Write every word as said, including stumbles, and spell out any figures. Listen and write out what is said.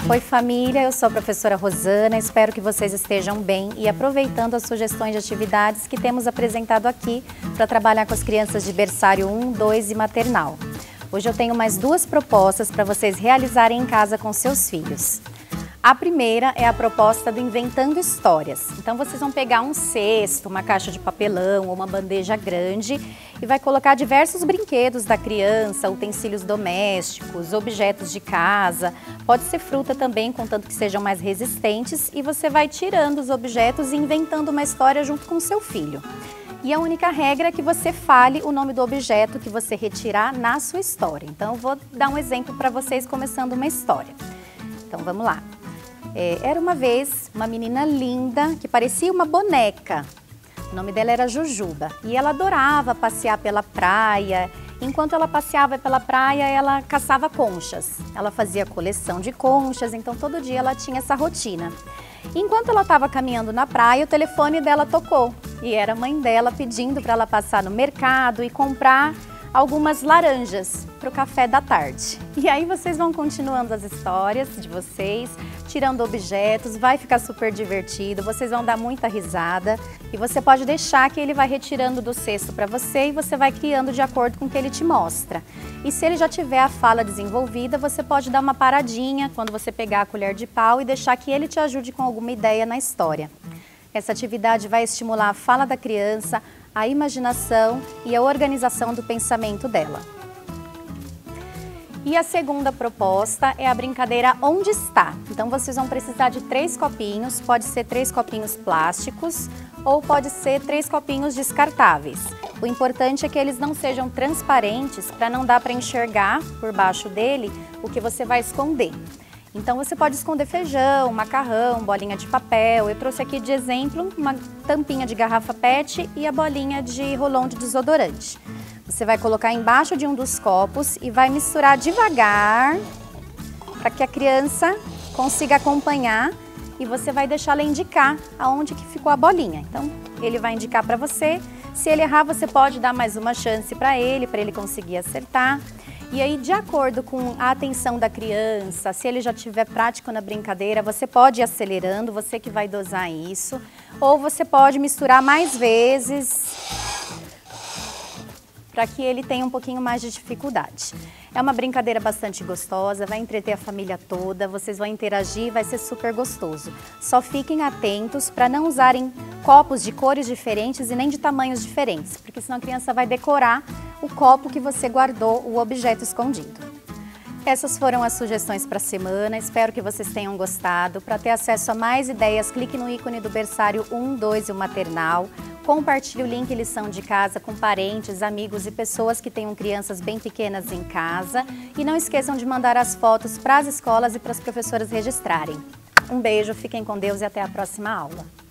Oi família, eu sou a professora Rosana, espero que vocês estejam bem e aproveitando as sugestões de atividades que temos apresentado aqui para trabalhar com as crianças de berçário um, dois e maternal. Hoje eu tenho mais duas propostas para vocês realizarem em casa com seus filhos. A primeira é a proposta do Inventando Histórias. Então vocês vão pegar um cesto, uma caixa de papelão ou uma bandeja grande e vai colocar diversos brinquedos da criança, utensílios domésticos, objetos de casa, pode ser fruta também, contanto que sejam mais resistentes, e você vai tirando os objetos e inventando uma história junto com o seu filho. E a única regra é que você fale o nome do objeto que você retirar na sua história. Então eu vou dar um exemplo para vocês começando uma história. Então vamos lá. É, era uma vez uma menina linda que parecia uma boneca. O nome dela era Jujuba e ela adorava passear pela praia. Enquanto ela passeava pela praia, ela caçava conchas. Ela fazia coleção de conchas, então todo dia ela tinha essa rotina. Enquanto ela estava caminhando na praia, o telefone dela tocou e era a mãe dela pedindo para ela passar no mercado e comprar algumas laranjas para o café da tarde. E aí vocês vão continuando as histórias de vocês, tirando objetos, vai ficar super divertido, vocês vão dar muita risada e você pode deixar que ele vai retirando do cesto para você e você vai criando de acordo com o que ele te mostra. E se ele já tiver a fala desenvolvida, você pode dar uma paradinha quando você pegar a colher de pau e deixar que ele te ajude com alguma ideia na história. Essa atividade vai estimular a fala da criança, a imaginação e a organização do pensamento dela. E a segunda proposta é a brincadeira Onde Está? Então vocês vão precisar de três copinhos, pode ser três copinhos plásticos ou pode ser três copinhos descartáveis. O importante é que eles não sejam transparentes para não dar para enxergar por baixo dele o que você vai esconder. Então você pode esconder feijão, macarrão, bolinha de papel. Eu trouxe aqui de exemplo uma tampinha de garrafa pet e a bolinha de rolão de desodorante. Você vai colocar embaixo de um dos copos e vai misturar devagar para que a criança consiga acompanhar e você vai deixá-la indicar aonde que ficou a bolinha. Então ele vai indicar para você. Se ele errar, você pode dar mais uma chance para ele, para ele conseguir acertar. E aí, de acordo com a atenção da criança, se ele já tiver prático na brincadeira, você pode ir acelerando, você que vai dosar isso. Ou você pode misturar mais vezes para que ele tenha um pouquinho mais de dificuldade. É uma brincadeira bastante gostosa, vai entreter a família toda, vocês vão interagir, vai ser super gostoso. Só fiquem atentos para não usarem copos de cores diferentes e nem de tamanhos diferentes, porque senão a criança vai decorar o copo que você guardou o objeto escondido. Essas foram as sugestões para a semana, espero que vocês tenham gostado. Para ter acesso a mais ideias, clique no ícone do berçário um, dois e o maternal. Compartilhe o link Lição de Casa com parentes, amigos e pessoas que tenham crianças bem pequenas em casa. E não esqueçam de mandar as fotos para as escolas e para as professoras registrarem. Um beijo, fiquem com Deus e até a próxima aula.